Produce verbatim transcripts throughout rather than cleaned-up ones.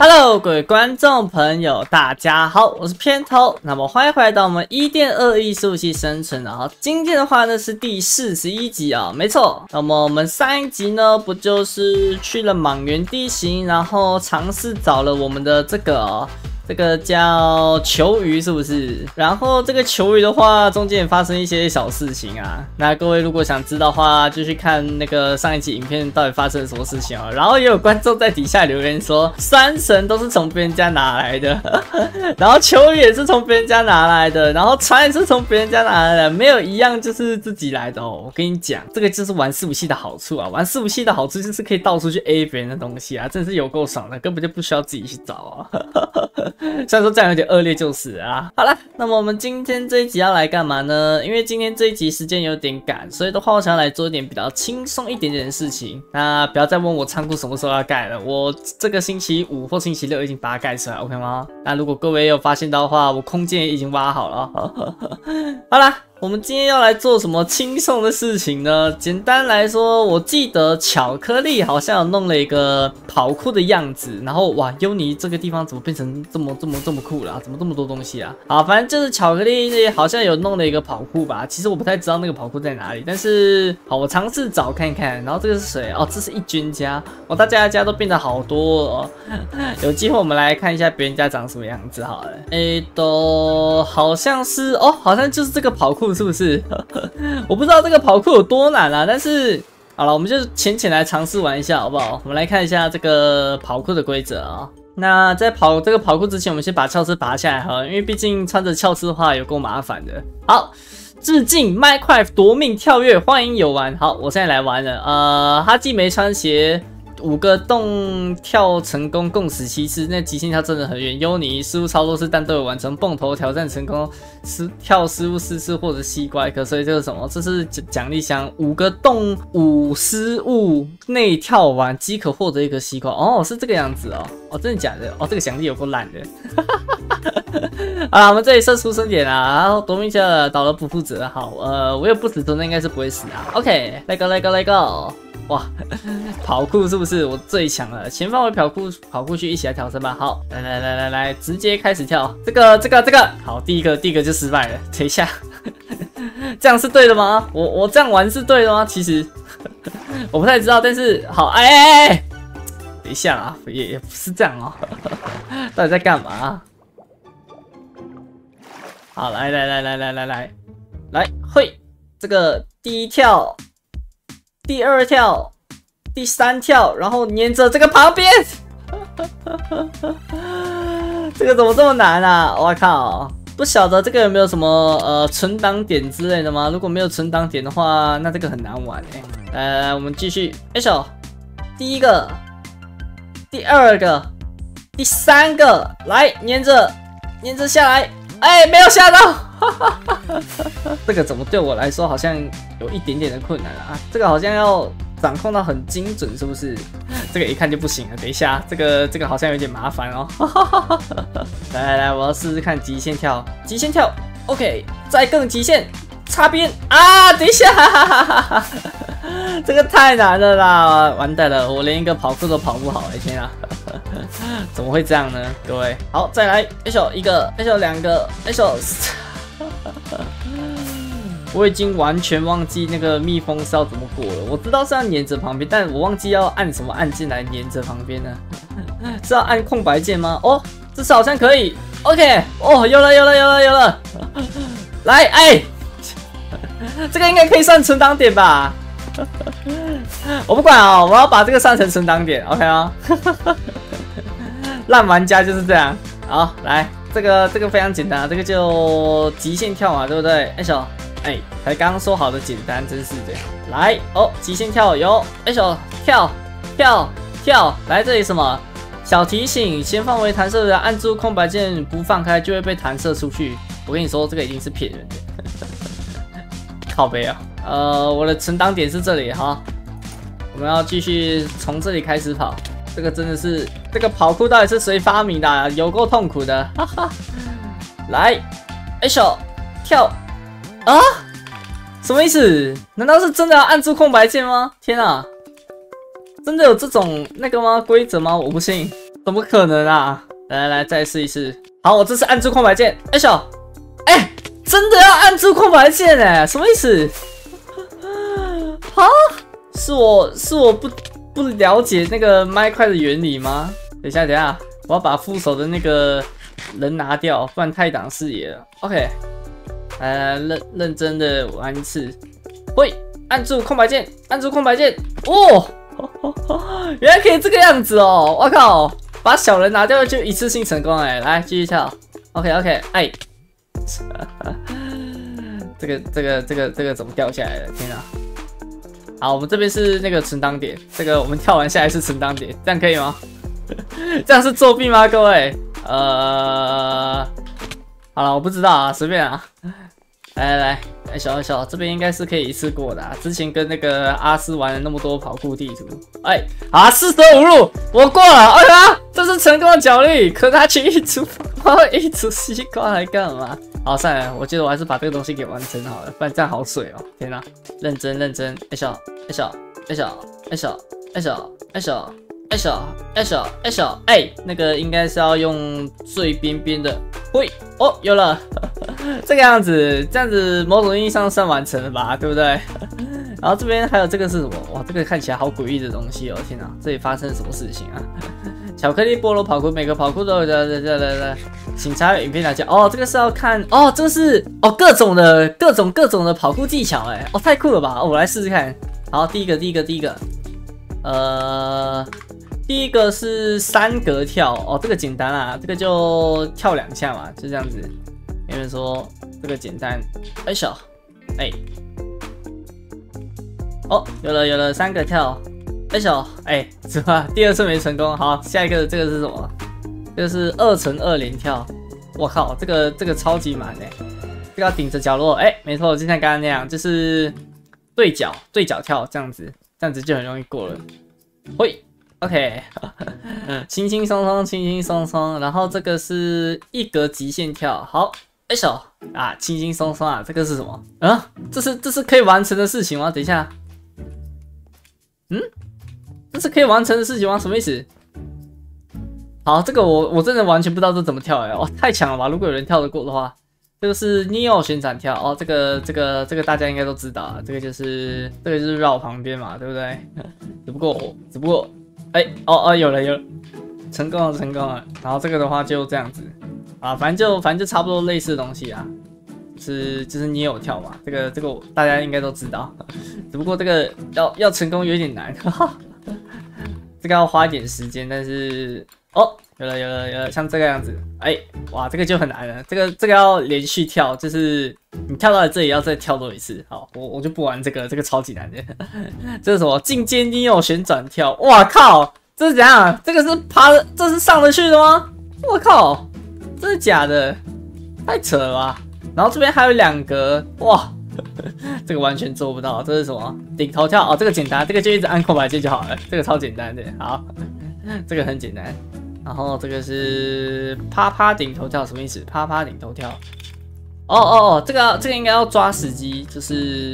Hello， 各位观众朋友，大家好，我是片头。那么欢迎回来到我们一点二亿伺服器生存。然后今天的话呢是第四十一集啊，没错。那么我们上一集呢不就是去了莽原地形，然后尝试找了我们的这个、哦。 这个叫球鱼是不是？然后这个球鱼的话，中间也发生一些小事情啊。那各位如果想知道的话，就去看那个上一集影片到底发生了什么事情啊。然后也有观众在底下留言说，山神都是从别人家拿来的，然后球鱼也是从别人家拿来的，然后船也是从别人家拿来的，没有一样就是自己来的哦。我跟你讲，这个就是玩伺服器的好处啊。玩伺服器的好处就是可以到处去 A 别人的东西啊，真的是有够爽的，根本就不需要自己去找啊。虽然说这样有点恶劣就是啊。好了，那么我们今天这一集要来干嘛呢？因为今天这一集时间有点赶，所以的话我想要来做一点比较轻松一点点的事情。那不要再问我仓库什么时候要盖了，我这个星期五或星期六已经把它盖出来 ，OK 吗？那如果各位有发现到的话，我空间也已经挖好了。好啦。 我们今天要来做什么轻松的事情呢？简单来说，我记得巧克力好像有弄了一个跑酷的样子，然后哇，优尼这个地方怎么变成这么这么这么酷了、啊？怎么这么多东西啊？好，反正就是巧克力好像有弄了一个跑酷吧。其实我不太知道那个跑酷在哪里，但是好，我尝试找看看。然后这个是谁？哦，这是一军家。哦，大家的家都变得好多哦。有机会我们来看一下别人家长什么样子好了。诶，都好像是哦，好像就是这个跑酷。 是不是？我不知道这个跑酷有多难啊，但是好了，我们就浅浅来尝试玩一下，好不好？我们来看一下这个跑酷的规则啊。那在跑这个跑酷之前，我们先把鞘翅拔下来哈，因为毕竟穿着鞘翅的话有够麻烦的。好，致敬 Minecraft 夺命跳跃，欢迎有玩。好，我现在来玩了。呃，哈基没穿鞋。 五个洞跳成功，共死七次，那极限跳真的很远。优尼失误超多次，但都有完成。蹦头挑战成功，失跳失误四次或者西瓜一颗，所以这是什么？这是奖励箱，五个洞五失误内跳完即可获得一颗西瓜。哦，是这个样子哦。哦，真的假的？哦，这个奖励有够烂的。好啦，我们这里设出生点啊，然后夺命者倒了不负责。好，呃，我有不死族，那应该是不会死啊。OK，Let go，Let go，Let go。 哇，跑酷是不是我最强了？前方为跑酷跑酷区一起来挑战吧。好，来来来来来，直接开始跳。这个这个这个，好，第一个第一个就失败了。等一下，这样是对的吗？我我这样玩是对的吗？其实我不太知道，但是好，哎哎哎，等一下啦，也也不是这样哦。到底在干嘛？好，来来来来来来来来，会这个第一跳。 第二跳，第三跳，然后粘着这个旁边，这个怎么这么难啊？我靠，不晓得这个有没有什么呃存档点之类的吗？如果没有存档点的话，那这个很难玩哎。来来来，我们继续，哎手，第一个，第二个，第三个，来粘着，粘着下来，哎，没有下到。这个怎么对我来说好像有一点点的困难啊？这个好像要掌控到很精准，是不是？这个一看就不行了。等一下，这个这个好像有点麻烦哦。来来来，我要试试看极限跳，极限跳 ，OK， 再更极限，擦边啊！等一下，这个太难了啦！完蛋了，我连一个跑酷都跑不好，哎天啊！怎么会这样呢？各位，好，再来，一手一个，一手两个，一手。我已经完全忘记那个蜜蜂是要怎么过了。我知道是要粘着旁边，但我忘记要按什么按键来粘着旁边呢？是要按空白键吗？哦，这次好像可以。OK， 哦，有了，有了，有了，有了。来，哎，这个应该可以算存档点吧？我不管哦，我要把这个算成存档点 ，OK 吗？烂玩家就是这样。好，来。 这个这个非常简单，这个就极限跳嘛，对不对？哎手，哎，才刚刚说好的简单，真是的。来哦，极限跳有，哎手跳跳跳，来这里什么小提醒，前方为弹射的，按住空白键不放开就会被弹射出去。我跟你说，这个一定是骗人的。靠北啊，呃，我的存档点是这里哈，我们要继续从这里开始跑。 这个真的是，这个跑酷到底是谁发明的、啊？有够痛苦的，哈哈！来，哎手跳啊？什么意思？难道是真的要按住空白键吗？天啊！真的有这种那个吗？规则吗？我不信。 怎么可能啊？来来来，再试一试。好，我这次按住空白键，哎小，哎，真的要按住空白键哎，什么意思？啊？是我是我不不了解那个麦块的原理吗？等一下等一下，我要把副手的那个人拿掉，不然太挡视野了。OK， 来来认认真的玩一次，会按住空白键，按住空白键，哦，原来可以这个样子哦！我靠，把小人拿掉就一次性成功哎！来继续跳 ，OK OK， 哎，这个这个这个这个怎么掉下来的？天啊！好，我们这边是那个存档点，这个我们跳完下来是存档点，这样可以吗？这样是作弊吗，各位？呃，好了，我不知道啊，随便啊。来来来，哎小小这边应该是可以一次过的啊。之前跟那个阿斯玩了那么多跑酷地图，哎，啊，四舍五入我过了，哎呀，这是成功的奖励。可他去一组，一组西瓜来干嘛？好，算了，我觉得我还是把这个东西给完成好了，不然这样好水哦。天哪，认真认真，哎小哎小哎小哎小哎小哎小哎小哎小哎小哎，那个应该是要用最边边的，喂哦，有了。这个样子，这样子某种意义上算完成了吧，对不对？然后这边还有这个是什么？哇，这个看起来好诡异的东西哦！天哪，这里发生了什么事情啊？巧克力菠萝跑酷，每个跑酷都有的，来来来，请查阅影片来讲。哦，这个是要看哦，这个是哦各种的各种各种的跑酷技巧，哎，哦太酷了吧！哦，我来试试看。好，第一个第一个第一个，呃，第一个是三格跳，哦，这个简单啊，这个就跳两下嘛，就这样子。有人说这个简单，哎小，哎，哦，有了有了，三个跳，哎小，哎，是吧？第二次没成功，好，下一个这个是什么？这个是二乘二连跳，我靠，这个这个超级难哎，这个要顶着角落，哎，没错，就像刚刚那样，就是对角对角跳这样子，这样子就很容易过了，会 ，OK， 轻轻松松，轻轻松松，然后这个是一格极限跳，好。哎小啊，轻轻松松啊，这个是什么？啊，这是这是可以完成的事情吗？等一下，嗯，这是可以完成的事情吗？什么意思？好，这个我我真的完全不知道这怎么跳哎、欸，哇，太强了吧！如果有人跳得过的话，这个是 Neo 旋转跳哦，这个这个这个大家应该都知道啊，这个就是这个就是绕旁边嘛，对不对？只不过只不过，哎、欸、哦哦有了有了，成功了成功了，然后这个的话就这样子。啊，反正就反正就差不多类似的东西啊，就是就是你有跳嘛，这个这个大家应该都知道，只不过这个要要成功有点难，哈哈，这个要花一点时间，但是哦，有了有了有了，像这个样子，哎，哇，这个就很难了，这个这个要连续跳，就是你跳到这里要再跳多一次，好，我我就不玩这个，这个超级难的，这是什么进阶你有旋转跳，哇靠，这是怎样？这个是爬的，这是上得去的吗？我靠！真的假的？太扯了吧！然后这边还有两格，哇，这个完全做不到。这是什么？顶头跳哦，这个简单，这个就一直按空白键就好了，这个超简单的。好，这个很简单。然后这个是啪啪顶头跳，什么意思？啪啪顶头跳。哦哦哦，这个这个应该要抓时机，就是，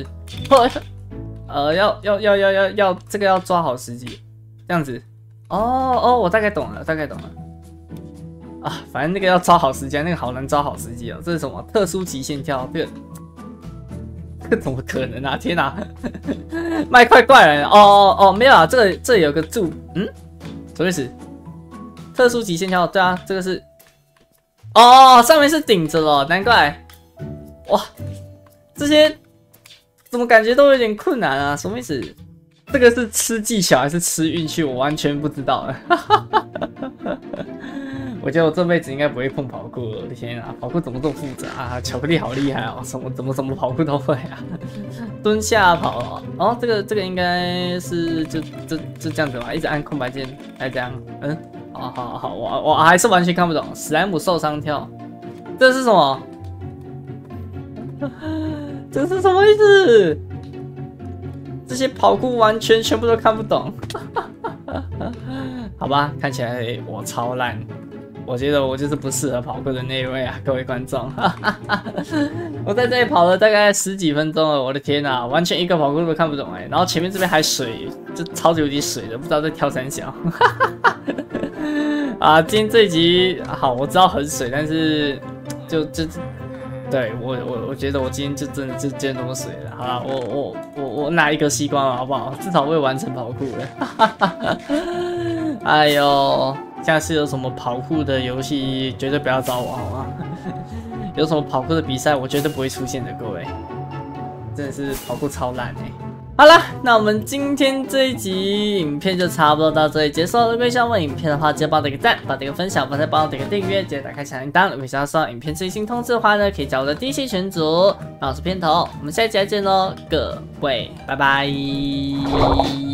呃，要要要要要要这个要抓好时机，这样子。哦哦，我大概懂了，大概懂了。啊，反正那个要抓好时间，那个好难抓好时机哦。这是什么特殊极限跳？这个这个怎么可能啊？天哪、啊！麦块怪人哦哦哦，没有啊，这个这里有个柱，嗯，什么意思？特殊极限跳，对啊，这个是哦，上面是顶着了，难怪哇，这些怎么感觉都有点困难啊？什么意思？这个是吃技巧还是吃运气？我完全不知道了。我觉得我这辈子应该不会碰跑酷了，我的天啊，跑酷怎么这么复杂啊？巧克力好厉害哦，什么怎么怎么跑酷都会啊！蹲下跑哦，哦，这个这个应该是就就就这样子嘛，一直按空白键来这样，嗯，好好好，我我还是完全看不懂。史莱姆受伤跳，这是什么？这是什么意思？这些跑酷完全全部都看不懂。好吧，看起来我超烂。我觉得我就是不适合跑酷的那一位啊，各位观众。我在这里跑了大概十几分钟了，我的天啊，完全一个跑酷都看不懂哎、欸。然后前面这边还水，就超级有点水的，不知道在跳三小。 啊，今天这一集好，我知道很水，但是就就对我我我觉得我今天就真的就就那么水了。好了，我我我我拿一个吸光了，好不好？至少我也完成跑酷了。哎呦，下次有什么跑酷的游戏，绝对不要找我，好吗？有什么跑酷的比赛，我绝对不会出现的，各位。真的是跑酷超烂哎、欸。好了，那我们今天这一集影片就差不多到这里结束了。如果想问影片的话，记得帮我点个赞，帮我点个分享，帮再帮我点个订阅，记得打开小铃铛。如果想要收到影片最新通知的话呢，可以加我的 D C 群组。那我是片头，我们下一集再见喽，各位，拜拜。